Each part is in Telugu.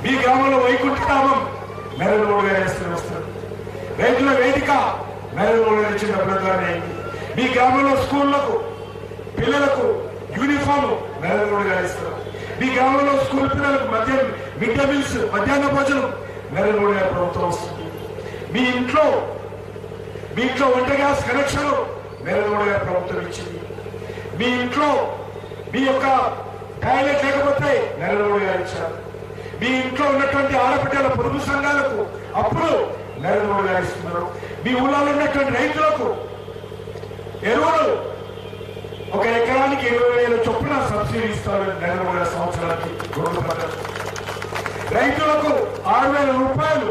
మీ గ్రామంలో వైకుంఠధామం నరేంద్ర మోడీ గారు వస్తారు. రైతుల వేదిక నరేంద్ర మోడీ గారు ఇచ్చిన డబ్బులతోనే మీ గ్రామంలో స్కూళ్లకు పిల్లలకు యూనిఫామ్ నరేంద్ర మోడీ గారు ఇస్తారు. మీ గ్రామంలో స్కూల్ పిల్లలకు మిడ్ డే మీల్స్ మధ్యాహ్న భోజనం నరేంద్ర మోడీ గారి ప్రభుత్వం వస్తుంది. మీ ఇంట్లో వంట గ్యాస్ కనెక్షన్ నరేంద్ర మోడీ గారి ప్రభుత్వం ఇచ్చింది. మీ ఇంట్లో మీ యొక్క టాయిలెట్ లేకపోతే నరేంద్ర మోడీ గారు ఇచ్చారు. మీ ఇంట్లో ఉన్నటువంటి ఆడబిడ్డల పొదుపు సంఘాలకు అప్పుడు నరేంద్ర మోడీ గారు ఇస్తున్నారు. మీ ఊళ్ళో ఉన్నటువంటి రైతులకు ఎరువులు 1 ఎకరానికి 20,000 చొప్పున సబ్సిడీ ఇస్తారు నరేంద్ర మోడీ సంవత్సరానికి 2 పంటలు. రైతులకు 6,000 రూపాయలు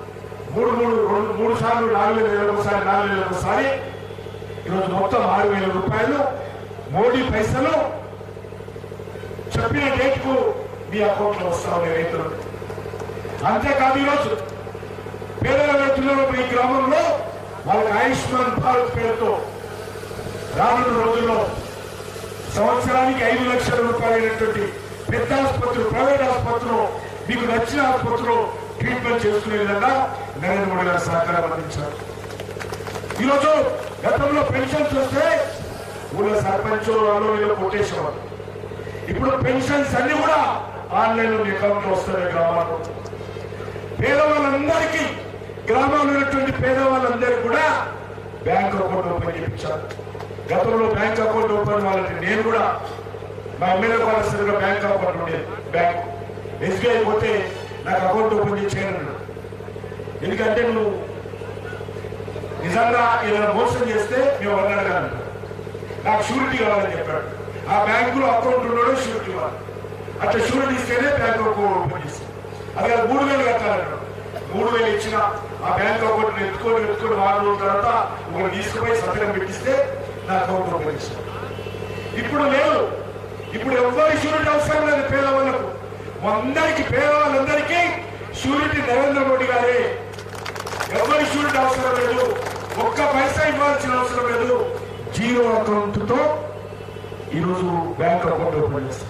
3 సార్లు 4,000 ఒకసారి 4,000 ఒకసారి ఈరోజు మొత్తం 6,000 రూపాయలు మోడీ పైసలు చెప్పిన డేట్ కు మీ అకౌంట్ లో వస్తా ఉన్నాయి రైతులు. అంతేకాదు ఈరోజు పేదల రైతులలో ఈ గ్రామంలో వాళ్ళకి ఆయుష్మాన్ భారత్ పేరుతో రానున్న రోజుల్లో సంవత్సరానికి 5 లక్షల రూపాయలైనటువంటి పెద్ద ఆసుపత్రులు ప్రైవేట్ ఆసుపత్రులు మీకు నచ్చిన ఆసుపత్రులు ట్రీట్మెంట్ చేసుకునే విధంగా నరేంద్ర మోడీ గారు సహకారం అందించారు. ఈరోజు గతంలో పెన్షన్స్ వస్తే ఊళ్ళో సర్పంచ్ వాళ్ళు కొట్టేసేవారు. ఇప్పుడు పెన్షన్స్ అన్ని కూడా ఆన్లైన్ లో అకౌంట్ లో వస్తున్నాయి గ్రామాల్లో. పేదవాళ్ళందరికీ గ్రామాల్లో ఉన్నటువంటి పేదవాళ్ళందరికీ కూడా బ్యాంక్ అకౌంట్ ఓపెన్ చేయించారు. గతంలో బ్యాంక్ అకౌంట్ ఓపెన్ వాళ్ళకి నేను కూడా మా ఎమ్మెల్యే కావాల్సిన బ్యాంక్ అకౌంట్ ఉండేది. బ్యాంక్ ఎస్బీఐ పోతే నాకు అకౌంట్ ఓపెన్ చేయను. ఎందుకంటే నువ్వు నిజంగా ఏదైనా మోసం చేస్తే మేము అడగాలి, నాకు షూరిటీ కావాలని చెప్పాడు. ఆ బ్యాంకులో అకౌంట్ ఉన్నాడో షూరిటీ కావాలి. అట్లా షూరిటీ ఇస్తేనే బ్యాంక్ అకౌంట్ ఓపెన్ చేస్తాం. అది 3,000 కట్టాలన్నాడు. 3,000 ఇచ్చిన ఆ బ్యాంక్ అకౌంట్ ఎత్తుకొని 6 రోజుల తర్వాత ఒకరు తీసుకుపోయి సంతకం పెట్టిస్తే నా అకౌంట్ ఓపెన్ చేస్తాం. ఇప్పుడు లేదు. ఇప్పుడు ఎవరి షూరిటీ అవసరం లేదు. పేదవాళ్ళకు పేదవాళ్ళందరికీ షూరిటీ నరేంద్ర మోడీ గారే. ఎవరి షూరిటీ అవసరం లేదు. 1 పైసా ఇవ్వాల్సిన అవసరం లేదు. 0 అకౌంట్ తో ఈరోజు బ్యాంక్ అకౌంట్ ఓపెన్ చేస్తారు.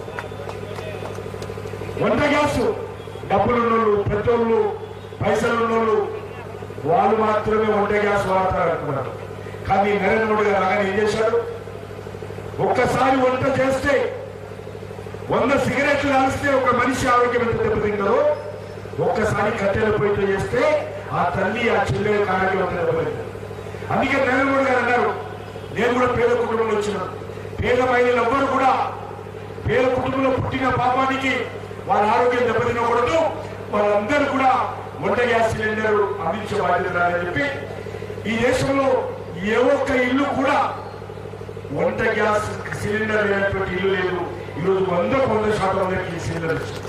వంట గ్యాస్ డబ్బులున్నోళ్ళు, పెట్రోళ్ళు, పైసలు ఉన్నోళ్ళు వాళ్ళు మాత్రమే వంట గ్యాస్ వాడతారు అనుకున్నారు. కానీ నరేంద్ర మోడీ గారు అలాగే ఏం చేశాడు? ఒక్కసారి వంట చేస్తే 100 సిగరెట్లు కాలిస్తే ఒక మనిషి ఆరోగ్యం ఎంత దెబ్బతింటారో ఒక్కసారి కట్టెల పొయ్యితో చేస్తే ఆ తల్లి ఆ చెల్లెల ఆరోగ్యం ఎంత దెబ్బతింటారు. అందుకే నరేంద్ర మోడీ గారు అన్నారు, నేను కూడా పేద కుటుంబంలో వచ్చినాను. పేద మహిళలు ఎవ్వరు కూడా పేద కుటుంబంలో పుట్టిన పాపానికి వాళ్ళ ఆరోగ్యం దెబ్బతినకూడదు. వాళ్ళందరూ కూడా వంట గ్యాస్ సిలిండర్ అందించే బాధ్యత అని చెప్పి ఈ దేశంలో ఏ ఒక్క ఇల్లు కూడా వంట గ్యాస్ సిలిండర్ లేనటువంటి ఇల్లు లేదు. ఈరోజు 100% సిలిండర్ ఇచ్చారు.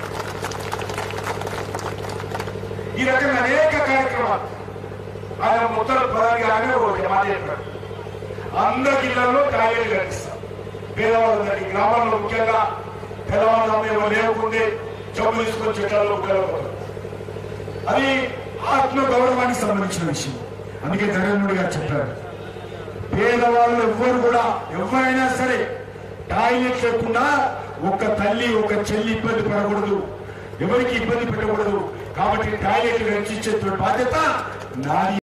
ఈ రకంగా అనేక కార్యక్రమాలు ఆయన మొత్తం ప్రధానిగానే ఒక మాట చెప్పాడు. అందరికి ఇళ్లలో టాయిలెట్ కట్టిస్తాం. పేదవాళ్ళందరికీ గ్రామాల్లో ముఖ్యంగా పేదవాళ్ళ లేకుండే జబ్బు తీసుకొని చెట్లలో ఉపయోగపడదు. అది ఆత్మ గౌరవానికి సంబంధించిన విషయం. అందుకే నరేంద్ర మోడీ గారు చెప్పారు, పేదవాళ్ళు ఎవ్వరు కూడా ఎవరైనా సరే టాయిలెట్ లేకుండా ఒక తల్లి ఒక చెల్లి ఇబ్బంది పడకూడదు, ఎవరికి ఇబ్బంది పెట్టకూడదు. కాబట్టి టాయిలెట్ రక్షించే బాధ్యత నాది.